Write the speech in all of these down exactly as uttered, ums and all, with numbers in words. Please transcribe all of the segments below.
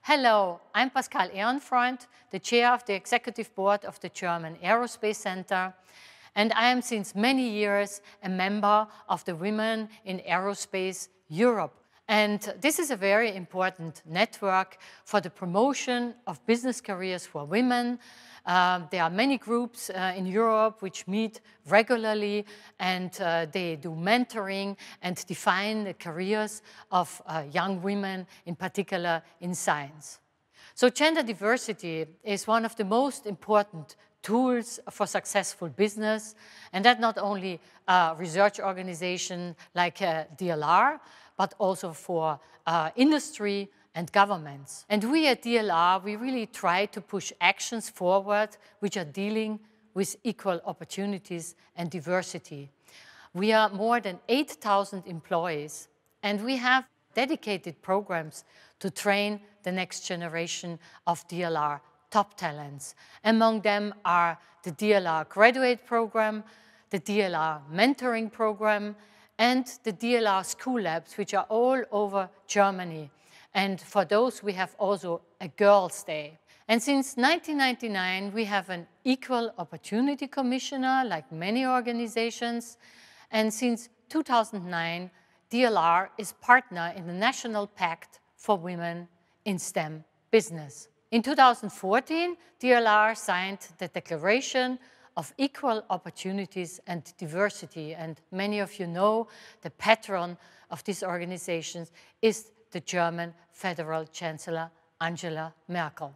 Hello, I'm Pascale Ehrenfreund, the chair of the executive board of the German Aerospace Center, and I am since many years a member of the Women in Aerospace Europe. And this is a very important network for the promotion of business careers for women. Uh, there are many groups uh, in Europe which meet regularly, and uh, they do mentoring and define the careers of uh, young women, in particular in science. So gender diversity is one of the most important tools for successful business, and that not only a research organization like uh, D L R, but also for uh, industry and governments. And we at D L R, we really try to push actions forward which are dealing with equal opportunities and diversity. We are more than eight thousand employees, and we have dedicated programs to train the next generation of D L R top talents. Among them are the D L R graduate program, the D L R mentoring program, and the D L R school labs, which are all over Germany. And for those, we have also a Girls' Day. And since nineteen ninety-nine, we have an Equal Opportunity Commissioner, like many organizations. And since two thousand nine, D L R is partner in the National Pact for Women in STEM Business. In two thousand fourteen, D L R signed the Declaration of Equal Opportunities and Diversity, and many of you know the patron of these organizations is the German Federal Chancellor Angela Merkel.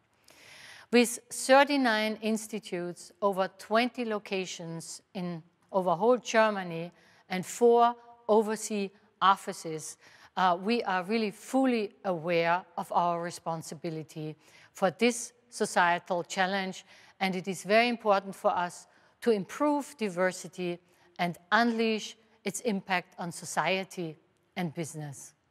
With thirty-nine institutes, over twenty locations in over whole Germany, and four overseas offices, uh, we are really fully aware of our responsibility for this societal challenge, and it is very important for us to improve diversity and unleash its impact on society and business.